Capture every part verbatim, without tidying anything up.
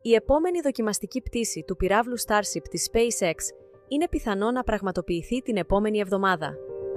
Η επόμενη δοκιμαστική πτήση του πυράβλου Starship της SpaceX είναι πιθανό να πραγματοποιηθεί την επόμενη εβδομάδα.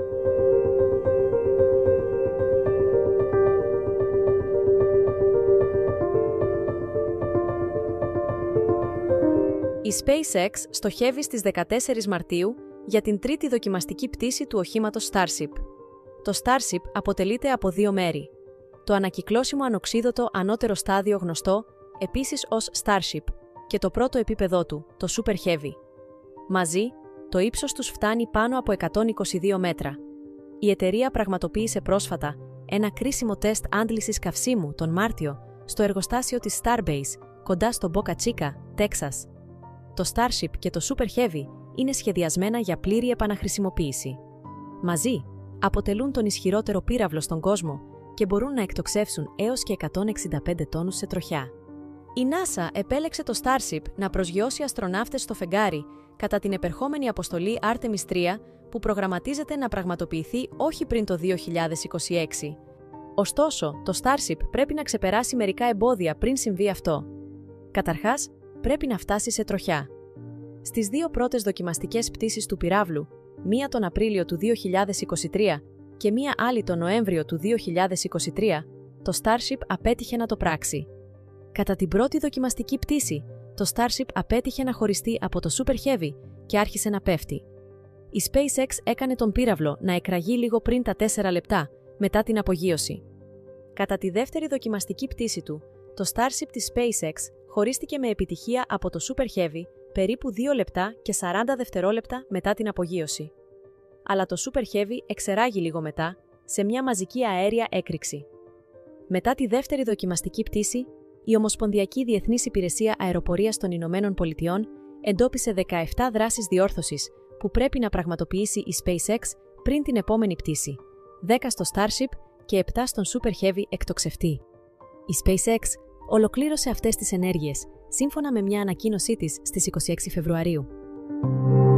Η SpaceX στοχεύει στις δεκατέσσερις Μαρτίου για την τρίτη δοκιμαστική πτήση του οχήματος Starship. Το Starship αποτελείται από δύο μέρη. Το ανακυκλώσιμο ανοξίδωτο ανώτερο στάδιο γνωστό επίσης ως Starship και το πρώτο επίπεδό του, το Super Heavy. Μαζί, το ύψος τους φτάνει πάνω από εκατόν είκοσι δύο μέτρα. Η εταιρεία πραγματοποίησε πρόσφατα ένα κρίσιμο τεστ άντλησης καυσίμου τον Μάρτιο στο εργοστάσιο της Starbase, κοντά στο Boca Chica, Τέξας. Το Starship και το Super Heavy είναι σχεδιασμένα για πλήρη επαναχρησιμοποίηση. Μαζί, αποτελούν τον ισχυρότερο πύραυλο στον κόσμο και μπορούν να εκτοξεύσουν έως και εκατόν εξήντα πέντε τόνους σε τροχιά. Η NASA επέλεξε το Starship να προσγειώσει αστροναύτες στο φεγγάρι κατά την επερχόμενη αποστολή Artemis τρία που προγραμματίζεται να πραγματοποιηθεί όχι πριν το δύο χιλιάδες είκοσι έξι. Ωστόσο, το Starship πρέπει να ξεπεράσει μερικά εμπόδια πριν συμβεί αυτό. Καταρχάς, πρέπει να φτάσει σε τροχιά. Στις δύο πρώτες δοκιμαστικές πτήσεις του πυράβλου, μία τον Απρίλιο του δύο χιλιάδες είκοσι τρία και μία άλλη τον Νοέμβριο του δύο χιλιάδες είκοσι τρία, το Starship απέτυχε να το πράξει. Κατά την πρώτη δοκιμαστική πτήση, το Starship απέτυχε να χωριστεί από το Super Heavy και άρχισε να πέφτει. Η SpaceX έκανε τον πύραυλο να εκραγεί λίγο πριν τα τέσσερα λεπτά, μετά την απογείωση. Κατά τη δεύτερη δοκιμαστική πτήση του, το Starship της SpaceX χωρίστηκε με επιτυχία από το Super Heavy περίπου δύο λεπτά και σαράντα δευτερόλεπτα μετά την απογείωση. Αλλά το Super Heavy εξεράγει λίγο μετά, σε μια μαζική αέρια έκρηξη. Μετά τη δεύτερη δοκιμαστική πτήση, η Ομοσπονδιακή Διεθνής Υπηρεσία Αεροπορίας των Ηνωμένων Πολιτειών εντόπισε δεκαεπτά δράσεις διόρθωσης που πρέπει να πραγματοποιήσει η SpaceX πριν την επόμενη πτήση, δέκα στο Starship και επτά στον Super Heavy εκτοξευτή. Η SpaceX ολοκλήρωσε αυτές τις ενέργειες, σύμφωνα με μια ανακοίνωσή της στις είκοσι έξι Φεβρουαρίου.